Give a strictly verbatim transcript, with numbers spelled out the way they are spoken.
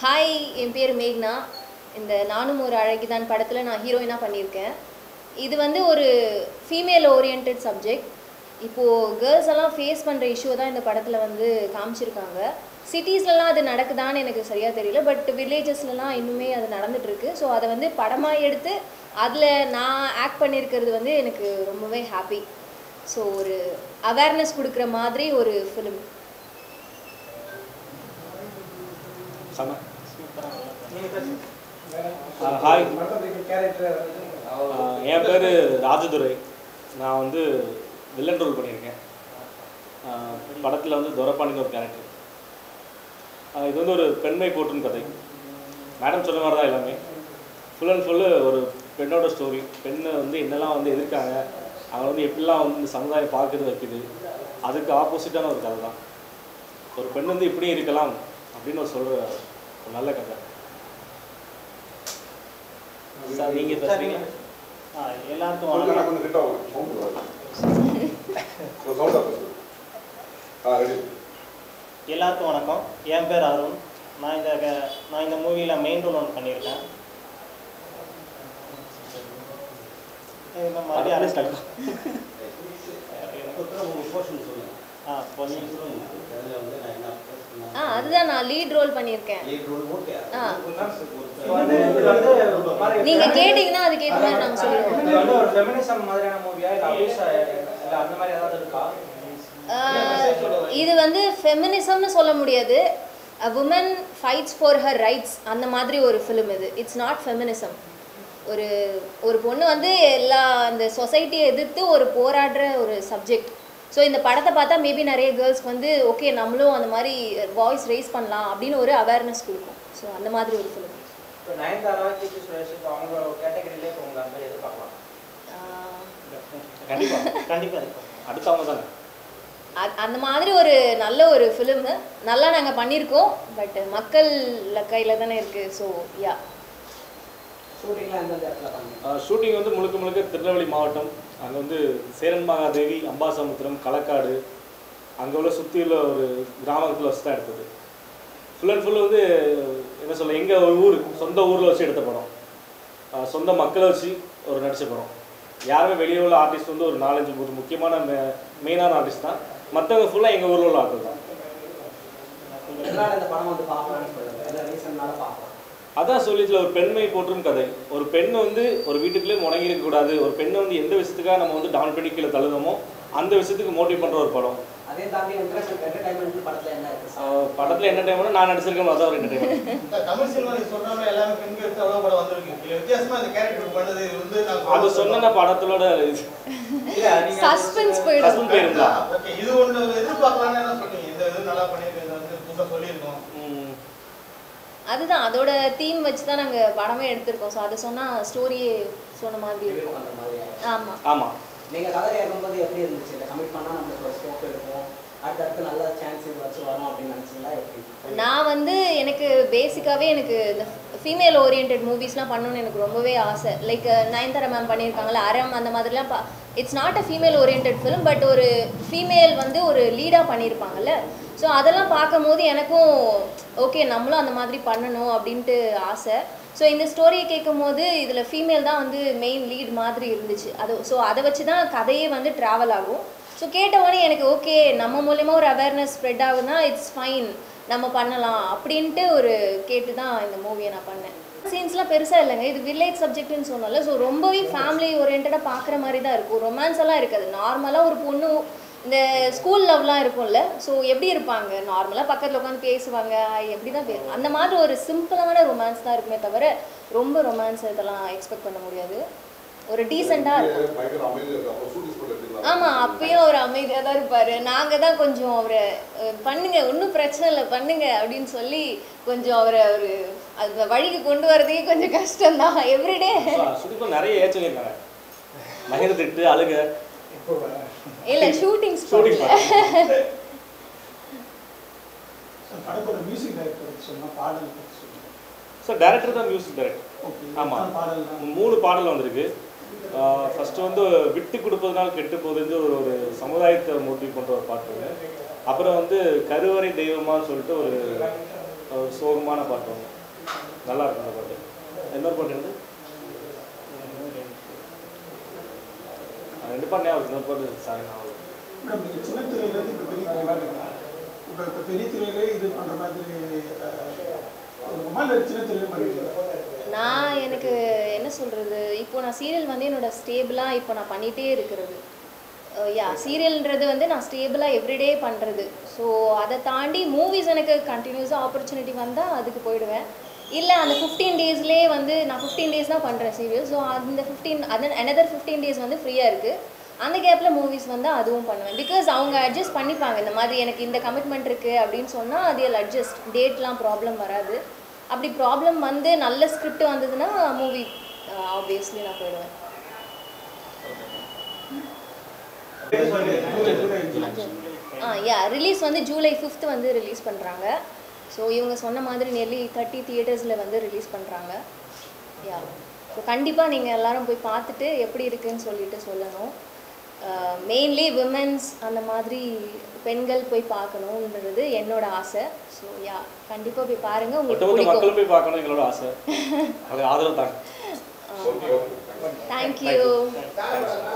Hi, என் பேர் மேக்னா. இந்த நானும் ஒரு அழகிதான் படத்தில் நான் ஹீரோயினாக பண்ணியிருக்கேன். இது வந்து ஒரு ஃபீமேல் ஓரியன்ட் சப்ஜெக்ட். இப்போது கேர்ள்ஸ் எல்லாம் ஃபேஸ் பண்ணுற இஷ்யூ தான் இந்த படத்தில் வந்து காமிச்சிருக்காங்க. சிட்டிஸ்லலாம் அது நடக்குதான்னு எனக்கு சரியாக தெரியல, பட் வில்லேஜஸ்லலாம் இன்னுமே அது நடந்துகிட்ருக்கு. ஸோ அதை வந்து படமாக எடுத்து அதில் நான் ஆக்ட் பண்ணியிருக்கிறது வந்து எனக்கு ரொம்பவே ஹாப்பி. ஸோ ஒரு அவேர்னஸ் கொடுக்குற மாதிரி ஒரு ஃபிலிம். ஹாய், என் பேர் ராஜதுரை. நான் வந்து வில்லன் ரோல் பண்ணியிருக்கேன். படத்தில் வந்து துரப்பாண்டின்னு ஒரு கேரக்டர். இது வந்து ஒரு பெண்மை போற்றும் கதை. மேடம் சொன்ன மாதிரி தான் எல்லாமே ஃபுல் அண்ட் ஃபுல்லு ஒரு பெண்ணோட ஸ்டோரி. பெண்ணை வந்து என்னெல்லாம் வந்து எதிர்க்காங்க, அவங்க வந்து எப்படிலாம் வந்து இந்த சமுதாயம் பார்க்குறது வைக்குது, அதுக்கு ஆப்போசிட்டான ஒரு கதை தான். ஒரு பெண் வந்து இப்படியும் இருக்கலாம் அப்படின்னு ஒரு சொல்கிற ஒரு நல்ல கதை. சார் நீங்கள் பேசுகிறீங்க. ஆ எல்லாருக்கும் எல்லாருக்கும் வணக்கம். என் பேர் அருண். நான் இந்த நான் இந்த மூவியில் மெயின் ரோல் ஒன்று பண்ணியிருக்கேன். மறுபடியும் அரேஞ்ச் ஆ ஆ அதுதான் நான் லீட் ரோல் பண்ணியிருக்கேன். ஆ நீங்க கேட்டீங்கன்னா அதுக்கு ஏற்ற மாதிரி நாங்கள் சொல்லுவோம். ஒரு ஃபெமினிசம் மாதிரியான மூவியா இல்ல அபியூஸ் இல்ல அந்த மாதிரி ஏதாவது இருக்கா? இது வந்து ஃபெமினிசம்னு சொல்ல முடியாது. a woman fights for her rights அந்த மாதிரி ஒரு ஃபிலிம் இது. It's not feminism. ஒரு ஒரு பொண்ணு வந்து எல்லா அந்த சொசைட்டியை எதிர்த்து ஒரு போராடுற ஒரு சப்ஜெக்ட். ஸோ இந்த படத்தை பார்த்தா மேபி நிறைய கேர்ள்ஸ்க்கு வந்து ஓகே நம்மளும் அந்த மாதிரி வாய்ஸ் ரைஸ் பண்ணலாம் அப்படின்னு ஒரு அவேர்னஸ் கொடுக்கும். ஸோ அந்த மாதிரி ஒரு ஃபிலிம். இப்போ நயன்தாரா கீர்த்தி சுரேஷ் அவங்க கேட்டகரியிலே இப்போ உங்களை அந்த மாதிரி எதிர்பார்க்கலாம். கண்டிப்பாக கண்டிப்பாக அடுத்தவங்க தானே. அந்த மாதிரி ஒரு நல்ல ஒரு ஃபிலிமு நல்லா நாங்கள் பண்ணியிருக்கோம். பட் மக்கள் கையில் தானே இருக்குது. ஸோ யா ஷூட்டிங் வந்து முழுக்க முழுக்க திருநெல்வேலி மாவட்டம். அங்கே வந்து சேரன் மகாதேவி, அம்பாசமுத்திரம், களக்காடு அங்கே உள்ள சுற்றியுள்ள ஒரு கிராமத்தில் வச்சு தான் எடுத்தது. ஃபுல் அண்ட் ஃபுல் வந்து என்ன சொல்ல, எங்கள் ஒரு ஊர் சொந்த ஊரில் வச்சு எடுத்த படம். சொந்த மக்களை வச்சு ஒரு நடித்த படம். யாருமே வெளியே உள்ள ஆர்டிஸ்ட் வந்து ஒரு நாலஞ்சு ஒரு முக்கியமான மெ மெயினான ஆர்டிஸ்ட் தான். மற்றவங்க ஃபுல்லாக எங்கள் ஊரில் உள்ள ஆர்டிஸ்ட் தான். அதான் சொல்லிச்சுல, ஒரு பெண்மை போற்றும் கதை. ஒரு பெண் வந்து ஒரு வீட்டுக்குள்ளே முடங்கி இருக்கக்கூடாது. ஒரு பெண்ணை வந்து எந்த விஷயத்துக்காக நம்ம வந்து டவுன் பண்ணி கீழே தள்ளுதமோ அந்த விஷயத்துக்கு மோட்டிவ் பண்ணுற ஒரு படம். அதே தாண்டி என்டர்டைன்மென்ட் படத்தில் என்ன இருக்கு? படத்தில் என்டர்டைன்மெண்ட் நான் நடிச்சிருக்கேன், அதான் ஒரு என்டர்டைன்மெண்ட். தமிழ் சினிமா சொல்றாங்க எல்லாமே பெண்கள் எடுத்து அவ்வளோ படம் வந்திருக்கு. இல்ல வித்தியாசமா அந்த கேரக்டர் பண்ணது வந்து நான் அது சொன்ன படத்தோட சஸ்பென்ஸ் போயிடும். போயிருந்தா ஓகே, இது ஒன்று எதிர்பார்க்கலாம்னு என்ன சொன்னீங்க? இந்த இது நல்லா பண்ணியிருக்கேன் வந்து புதுசாக சொல்லியிருக்கோம். அதுதான் அதோட தீம் வச்சு தான் நாங்கள் படமே எடுத்திருக்கோம். ஸோ அதை சொன்னால் ஸ்டோரியே சொன்ன மாதிரி இருக்கும். ஆமாம் ஆமாம். நீங்கள் கதை கேட்கும்போது எப்படி இருந்துச்சு? இல்லை கமிட் பண்ணால் நம்மளுக்கு ஒரு ஸ்கோப் இருக்கும், அடுத்தடுத்து நல்ல சான்ஸ் வச்சு வரும் அப்படின்னு நினச்சிங்களா? எப்படி? நான் வந்து எனக்கு பேசிக்காகவே எனக்கு இந்த ஃபீமேல் ஓரியன்ட் மூவிஸ்லாம் பண்ணணுன்னு எனக்கு ரொம்பவே ஆசை. லைக் நயன்தாரா மேம் பண்ணியிருக்காங்களா அறம், அந்த மாதிரிலாம் பா it's not a female oriented film, but ஒரு ஃபீமேல் வந்து ஒரு லீடாக பண்ணியிருப்பாங்கல்ல. ஸோ அதெல்லாம் பார்க்கும் போது எனக்கும் ஓகே நம்மளும் அந்த மாதிரி பண்ணணும் அப்படின்ட்டு ஆசை. ஸோ இந்த ஸ்டோரியை கேட்கும் போது இதில் ஃபீமேல் தான் வந்து மெயின் லீட் மாதிரி இருந்துச்சு. அது ஸோ அதை வச்சு தான் கதையே வந்து ட்ராவல் ஆகும். ஸோ கேட்டவொடனே எனக்கு ஓகே நம்ம மூலயமா ஒரு அவேர்னஸ் ஸ்ப்ரெட் ஆகுதுன்னா இட்ஸ் ஃபைன், நம்ம பண்ணலாம் அப்படின்ட்டு ஒரு கேட்டு தான் இந்த மூவியை நான் பண்ணேன். சீன்ஸ்லாம் பெருசாக இல்லைங்க, இது வில்லேஜ் சப்ஜெக்ட்னு சொன்னால. ஸோ ரொம்பவே ஃபேமிலி ஓரியன்டாக பார்க்குற மாதிரி தான் இருக்கும். ரொமான்ஸ் எல்லாம் இருக்காது. நார்மலாக ஒரு பொண்ணு இந்த ஸ்கூல் லவ்லாம் இருக்கும்ல, ஸோ எப்படி இருப்பாங்க நார்மலாக பக்கத்தில் உட்காந்து பேசுவாங்க, எப்படி தான் பே அந்த மாதிரி ஒரு சிம்பிளான ரொமான்ஸ் தான் இருக்குமே தவிர ரொம்ப ரொமான்ஸ் இதெல்லாம் எக்ஸ்பெக்ட் பண்ண முடியாது. ஒரு டீசெண்டாக இருக்கும். ஆமாம், அப்பயும் அவர் அமைதியாக தான் இருப்பார். நாங்கள் தான் கொஞ்சம் அவரை பண்ணுங்க ஒன்றும் பிரச்சனை இல்லை பண்ணுங்க அப்படின்னு சொல்லி கொஞ்சம் அவரை ஒரு அந்த வழிக்கு கொண்டு வரதுக்கே கொஞ்சம் கஷ்டம்தான். எவ்ரிடே நிறைய ஏச்சல் இருக்காங்க, மகிழ்ந்து திட்டு அழுக இல்ல ஷூட்டிங் ஷூட்டிங் படத்தோட மியூசிக் டைரக்டர் சொன்னா பாடல் பத்தி சொல்லுங்க சார். டைரக்டர் தான் மியூசிக் டைரக்டர். ஓகே, ஆமாம், பாடல் மூணு பாடல் வந்திருக்கு. ஃபஸ்ட்டு வந்து விட்டு கொடுப்பதனால் கெட்டு போகுது ஒரு ஒரு சமுதாயத்தை மோட்டிவ் பண்ணுற ஒரு பாட்டு. அப்புறம் வந்து கருவறை தெய்வமான்னு சொல்லிட்டு ஒரு ஒரு சோகமான பாட்டு ஒன்று நல்லா இருக்கும் அந்த பாட்டு. இன்னொரு பாட்டு வந்து ரெண்டு பாட்டு ஞாபகம் இன்னொரு பாட்டு சாரி நான் மேடம் நீங்கள் சின்ன திரையிலேருந்து இப்போ பெரிய திரையில இருக்கீங்க. இப்போ இப்போ பெரிய திரையிலே இது பண்ணுற மாதிரி மொபைல் சின்ன திரையில பண்ணிருக்கீங்க. நான் எனக்கு என்ன சொல்கிறது, இப்போ நான் சீரியல் வந்து என்னோட ஸ்டேபிளாக இப்போ நான் பண்ணிகிட்டே இருக்கிறது. யா சீரியல்ன்றது வந்து நான் ஸ்டேபிளாக எவ்ரிடே பண்ணுறது. ஸோ அதை தாண்டி மூவிஸ் எனக்கு கண்டினியூஸாக ஆப்பர்ச்சுனிட்டி வந்தால் அதுக்கு போயிடுவேன். இல்லை அந்த ஃபிஃப்டீன் டேஸ்லேயே வந்து நான் ஃபிஃப்டீன் டேஸ் தான் பண்ணுறேன் சீரியல். ஸோ அந்த ஃபிஃப்டீன் அதன் அனதர் ஃபிஃப்டீன் டேஸ் வந்து ஃப்ரீயாக இருக்குது. அந்த கேப்பில் மூவிஸ் வந்து அதுவும் பண்ணுவேன். பிகாஸ் அவங்க அட்ஜஸ்ட் பண்ணிப்பாங்க. இந்த மாதிரி எனக்கு இந்த கமிட்மெண்ட் இருக்குது அப்படின்னு சொன்னால் அது அட்ஜஸ்ட் டேட்லாம் ப்ராப்ளம் வராது. அப்படி ப்ராப்ளம் வந்து நல்ல ஸ்கிரிப்ட் வந்ததுன்னா மூவி ஆப்வியஸ்லி நான் போயிடுவேன். ஆ யா ரிலீஸ் வந்து ஜூலை ஃபிஃப்த் வந்து ரிலீஸ் பண்ணுறாங்க. ஸோ இவங்க சொன்ன மாதிரி நியர்லி தேர்ட்டி தியேட்டர்ஸில் வந்து ரிலீஸ் பண்ணுறாங்க. யா ஸோ கண்டிப்பாக நீங்கள் எல்லோரும் போய் பார்த்துட்டு எப்படி இருக்குதுன்னு சொல்லிட்டு சொல்லணும். மெயின்லி விமென்ஸ் அந்த மாதிரி பெண்கள் போய் பார்க்கணுன்றது என்னோட ஆசை. ஸோ யா கண்டிப்பாக போய் பாருங்கள், உங்களுக்கு மக்களும் போய் பார்க்கணும் எங்களோட ஆசை. அது ஆதரவு தாங்க. தேங்க்யூ.